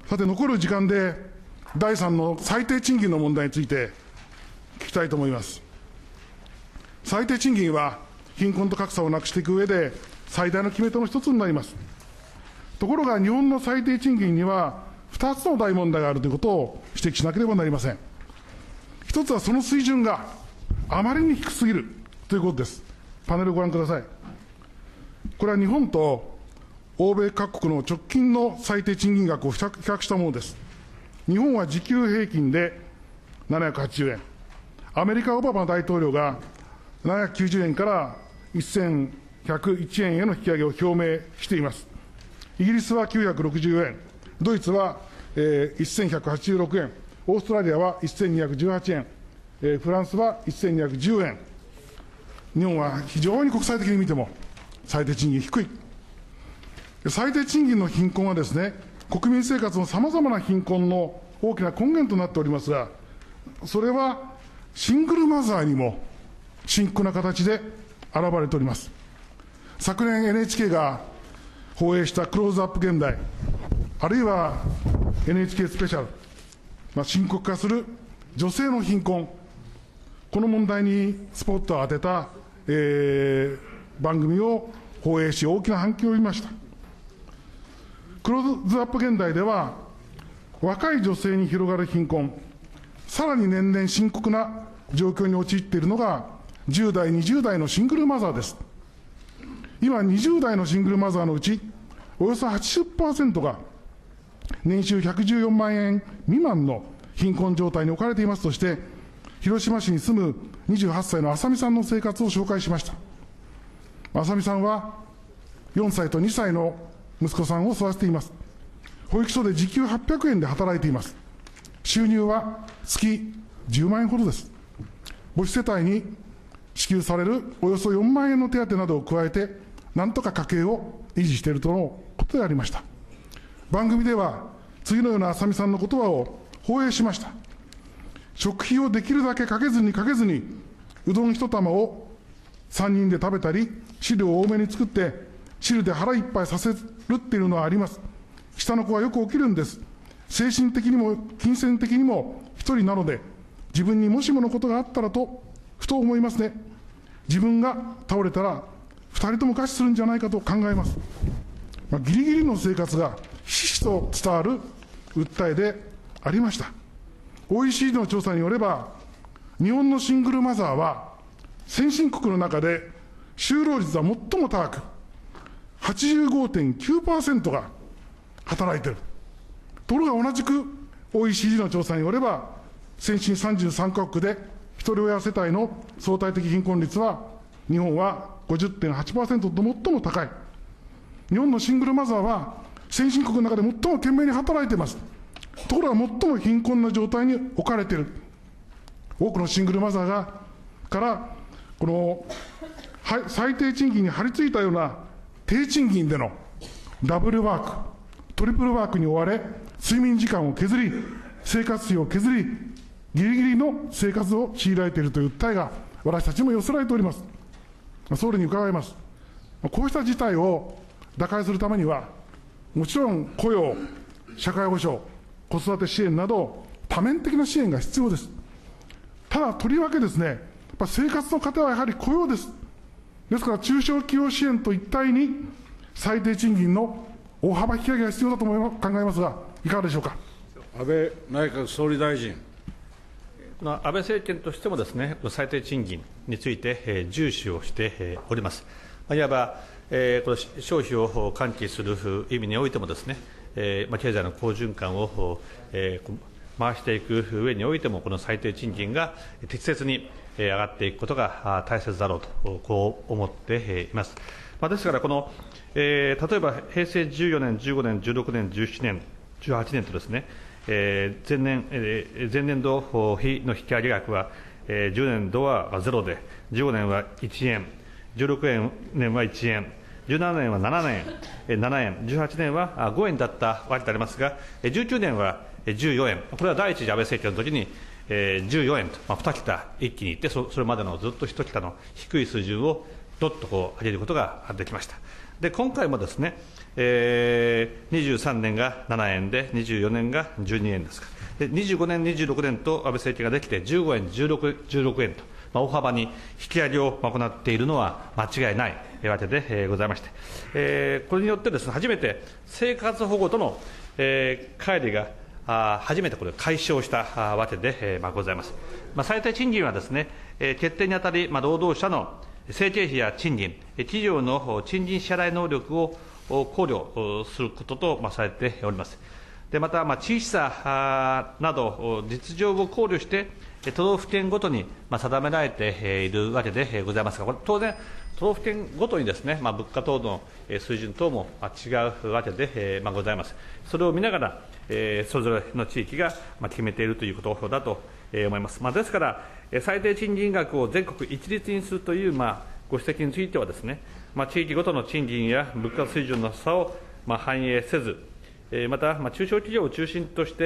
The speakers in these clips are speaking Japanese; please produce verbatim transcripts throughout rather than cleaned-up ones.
さて、残る時間で、だいさんの最低賃金の問題について聞きたいと思います。最低賃金は、貧困と格差をなくしていく上で、最大の決め手の一つになります。ところが、日本の最低賃金には、二つの大問題があるということを指摘しなければなりません。一つはその水準があまりに低すぎるということです。パネルをご覧ください。これは日本と欧米各国の直近の最低賃金額を比較したものです。日本は時給平均でななひゃくはちじゅうえん、アメリカオバマ大統領がななひゃくきゅうじゅうえんからせんひゃくいちえんへの引き上げを表明しています。イギリスはきゅうひゃくろくじゅうえん、ドイツは、えー、せんひゃくはちじゅうろくえん、オーストラリアはせんにひゃくじゅうはちえん、えー、フランスはせんにひゃくじゅうえん。日本は非常に国際的に見ても最低賃金低い。最低賃金の貧困はですね、国民生活のさまざまな貧困の大きな根源となっておりますが、それはシングルマザーにも深刻な形で現れております。昨年 エヌエイチケー が放映したクローズアップ現代、あるいは エヌエイチケー スペシャル、まあ、深刻化する女性の貧困、この問題にスポットを当てた、えー、番組を放映し、大きな反響を呼びました。クローズアップ現代では、若い女性に広がる貧困、さらに年々深刻な状況に陥っているのが、じゅう代、にじゅう代のシングルマザーです。今、にじゅう代のシングルマザーのうち、およそ はちじゅっパーセント が、年収ひゃくじゅうよんまんえん未満の貧困状態に置かれていますとして、広島市に住むにじゅうはっさいのあさみさんの生活を紹介しました。あさみさんは、よんさいとにさいの息子さんを育てています。保育所で時給はっぴゃくえんで働いています。収入は月じゅうまんえんほどです。母子世帯に支給されるおよそよんまんえんの手当などを加えて、なんとか家計を維持しているとのことでありました。番組では、次のようなあさみさんの言葉を放映しました。食費をできるだけかけずにかけずに、うどん一玉をさんにんで食べたり、汁を多めに作って、汁で腹いっぱいさせるっていうのはあります。下の子はよく起きるんです。精神的にも金銭的にも一人なので、自分にもしものことがあったらと、ふと思いますね。自分が倒れたら、二人とも餓死するんじゃないかと考えます。まあ、ギリギリの生活がひしひしと伝わる訴えでありました。オーイーシーディー の調査によれば、日本のシングルマザーは、先進国の中で就労率は最も高く、はちじゅうごてんきゅうパーセント が働いている。ところが同じく オーイーシーディー の調査によれば、先進さんじゅうさんかこくでひとり親世帯の相対的貧困率は、日本は ごじゅってんはちパーセント と最も高い。日本のシングルマザーは、先進国の中で最も懸命に働いています。ところが最も貧困な状態に置かれている。多くのシングルマザーが、から、この、最低賃金に張り付いたような低賃金でのダブルワーク、トリプルワークに追われ、睡眠時間を削り、生活費を削り、ギリギリの生活を強いられているという訴えが、私たちも寄せられております。総理に伺います。こうした事態を打開するためには、もちろん雇用、社会保障、子育て支援など、多面的な支援が必要です。ただ、とりわけですね、やっぱ生活の糧はやはり雇用です。ですから、中小企業支援と一体に、最低賃金の大幅引き上げが必要だと思い考えますが、いかがでしょうか。 安倍内閣総理大臣。 安倍政権としてもですね、最低賃金について重視をしております。いわば、えー、この消費を喚起する意味においてもですね、えーまあ、経済の好循環を、えー、回していく上においても、この最低賃金が適切に上がっていくことが大切だろうと、こう思っています。まあ、ですから、この、えー、例えば平成じゅうよねん、じゅうごねん、じゅうろくねん、じゅうななねん、じゅうはちねんとですね、えー、前年、えー、前年度比の引き上げ額は、えー、じゅうねんどはゼロで、じゅうごねんはいちえん、じゅうろくねんはいちえん、じゅうななねんはななえん、ななえん、じゅうはちねんはごえんだったわけでありますが、じゅうきゅうねんはじゅうよえん、これは第一次安倍政権のときにじゅうよえんと、まあ、に桁一気にいって、それまでのずっといち桁の低い水準をどっとこう上げることができました。で今回もですね、えー、にじゅうさんねんがななえんで、にじゅうよねんがじゅうにえんですか、でにじゅうごねん、にじゅうろくねんと安倍政権ができて、じゅうごえん、じゅうろくえんと、まあ、大幅に引き上げを行っているのは間違いないわけでございまして、えー、これによってですね、初めて生活保護との、えー、乖離があ初めてこれ解消したわけで、えーまあ、ございます。まあ、最低賃金はですね、えー、決定にあたり、まあ、労働者の生計費や賃金、企業の賃金支払い能力を考慮することと、まあ、されております。でまた、まあ、地域差など、実情を考慮して、都道府県ごとにまあ定められているわけでございますが、これ当然、都道府県ごとにですね、まあ、物価等の水準等も違うわけでまあございます。それを見ながら、えー、それぞれの地域がまあ決めているということだと思います。まあ、ですから、最低賃金額を全国一律にするという、まあ、ご指摘についてはですね、まあ、地域ごとの賃金や物価水準の差をまあ反映せず、また、まあ、中小企業を中心として、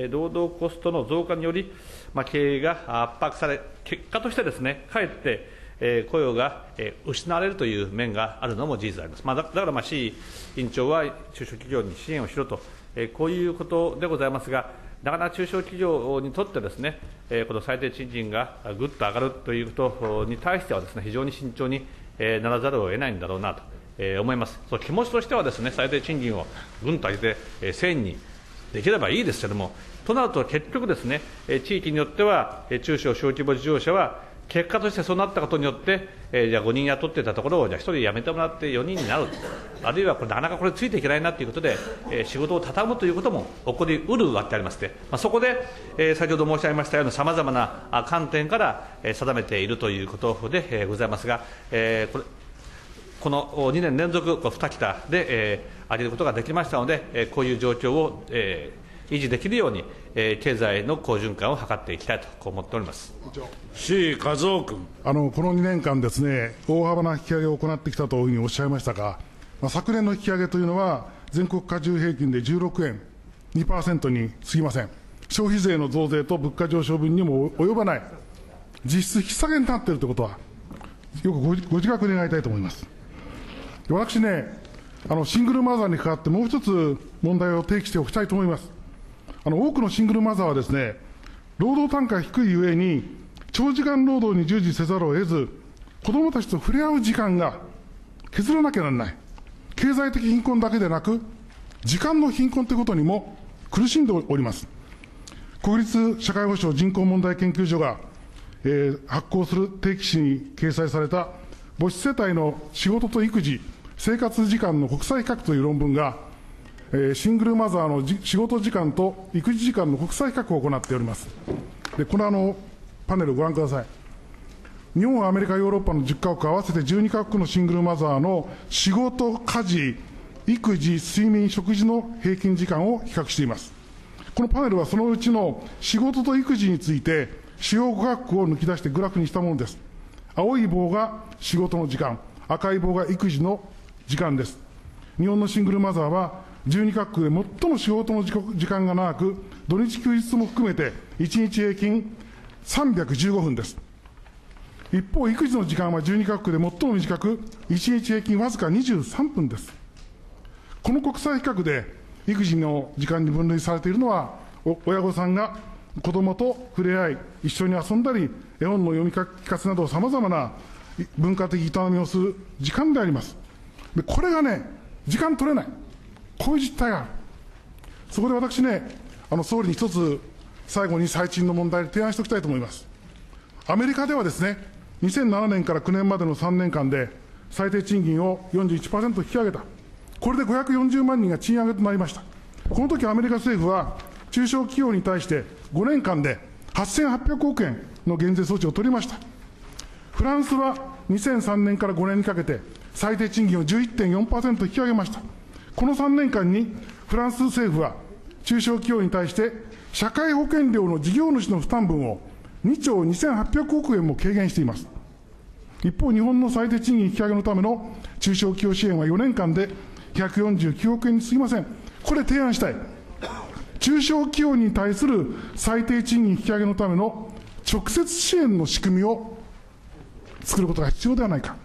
労働コストの増加により、まあ、経営が圧迫され、結果としてですね、かえって、えー、雇用が、えー、失われるという面があるのも事実であります。まあ、だ, だから、まあ、志位委員長は中小企業に支援をしろと、えー、こういうことでございますが、なかなか中小企業にとってですね、えー、この最低賃金がぐっと上がるということに対してはですね、非常に慎重に、えー、ならざるを得ないんだろうなと。えー、思います。その気持ちとしてはですね、最低賃金をぐんと上げて、えー、せんにできればいいですけれども、となると結局ですね、えー、地域によっては、えー、中小小規模事業者は結果としてそうなったことによって、えー、じゃあごにん雇っていたところをじゃあひとり辞めてもらってよにんになる、あるいはこれなかなかこれついていけないなということで、えー、仕事を畳むということも起こりうるわけでありまして、まあ、そこで、えー、先ほど申し上げましたようなさまざまな観点から、えー、定めているということで、えー、ございますが、えー、これこのにねん連続に桁で、えー、上げることができましたので、えー、こういう状況を、えー、維持できるように、えー、経済の好循環を図っていきたいとこう思っております。 志位和夫君。 あのこのにねんかんですね、大幅な引き上げを行ってきたというふうにおっしゃいましたが、まあ、昨年の引き上げというのは、全国加重平均でじゅうろくえん、にパーセント に過ぎません。消費税の増税と物価上昇分にも及ばない、実質引き下げになっているということは、よくごご自覚願いたいと思います。私ね、あのシングルマザーに関わってもう一つ問題を提起しておきたいと思います。あの多くのシングルマザーはですね、労働単価が低いゆえに、長時間労働に従事せざるを得ず、子どもたちと触れ合う時間が削らなきゃならない。経済的貧困だけでなく、時間の貧困ということにも苦しんでおります。国立社会保障人口問題研究所が、えー、発行する定期誌に掲載された母子世帯の仕事と育児、生活時間の国際比較という論文が、えー、シングルマザーの仕事時間と育児時間の国際比較を行っております。で、このあのパネルをご覧ください。日本、アメリカ、ヨーロッパのじゅっかこく合わせてじゅうにかこくのシングルマザーの仕事、家事、育児、睡眠、食事の平均時間を比較しています。このパネルはそのうちの仕事と育児について主要ごかこくを抜き出してグラフにしたものです。青い棒が仕事の時間、赤い棒が育児の時間です。日本のシングルマザーはじゅうにかこくで最も仕事の時間が長く、土日休日も含めていちにち平均さんびゃくじゅうごふんです。一方、育児の時間はじゅうにかこくで最も短く、いちにち平均わずかにじゅうさんぷんです。この国際比較で育児の時間に分類されているのは、親御さんが子どもと触れ合い、一緒に遊んだり、絵本の読み聞かせなど、さまざまな文化的営みをする時間であります。で、これがね、時間取れない、こういう実態がある。そこで私ね、あの総理に一つ、最後に最賃の問題で提案しておきたいと思います。アメリカではですね、にせんななねんからきゅうねんまでのさんねんかんで、最低賃金を よんじゅういちパーセント 引き上げた。これでごひゃくよんじゅうまんにんが賃上げとなりました。この時アメリカ政府は、中小企業に対してごねんかんではっせんはっぴゃくおくえんの減税措置を取りました。フランスはにせんさんねんからごねんにかけて、最低賃金を じゅういってんよんパーセント 引き上げました。このさんねんかんにフランス政府は、中小企業に対して、社会保険料の事業主の負担分をにちょうにせんはっぴゃくおくえんも軽減しています。一方、日本の最低賃金引き上げのための中小企業支援はよねんかんでひゃくよんじゅうきゅうおくえんに過ぎません。これ提案したい。中小企業に対する最低賃金引き上げのための直接支援の仕組みを作ることが必要ではないか。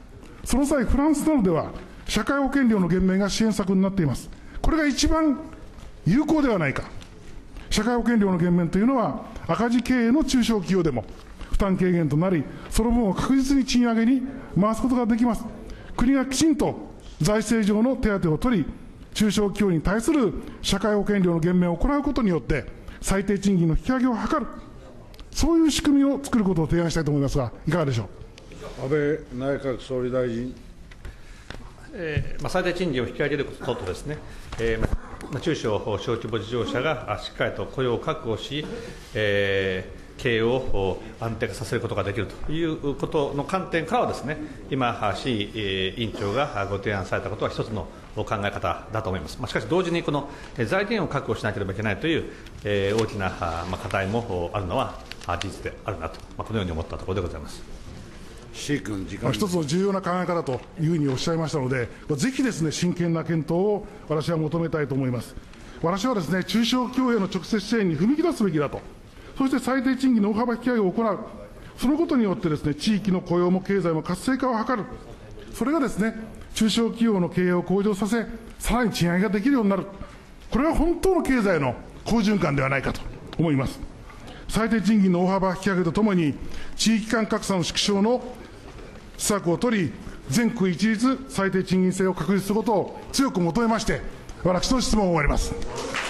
その際、フランスなどでは、社会保険料の減免が支援策になっています。これが一番有効ではないか。社会保険料の減免というのは、赤字経営の中小企業でも負担軽減となり、その分を確実に賃上げに回すことができます。国がきちんと財政上の手当を取り、中小企業に対する社会保険料の減免を行うことによって、最低賃金の引き上げを図る、そういう仕組みを作ることを提案したいと思いますが、いかがでしょう。 安倍内閣総理大臣。 えーまあ、最低賃金を引き上げることとですね、えーまあ、中小小規模事業者がしっかりと雇用を確保し、えー、経営を安定化させることができるということの観点からはですね、今、志位委員長がご提案されたことは一つの考え方だと思います。まあ、しかし同時にこの財源を確保しなければいけないという、えー、大きな、まあ、課題もあるのは事実であるなと、まあ、このように思ったところでございます。 志位君、時間一つの重要な考え方というふうにおっしゃいましたので、ぜひですね、真剣な検討を私は求めたいと思います。私はですね、中小企業への直接支援に踏み切らすべきだと、そして最低賃金の大幅引き上げを行う、そのことによってですね、地域の雇用も経済も活性化を図る、それがですね、中小企業の経営を向上させ、さらに賃上げができるようになる、これは本当の経済の好循環ではないかと思います。最低賃金の大幅引き上げとともに、地域間格差の縮小の施策を取り、全国一律最低賃金制を確立することを強く求めまして、私の質問を終わります。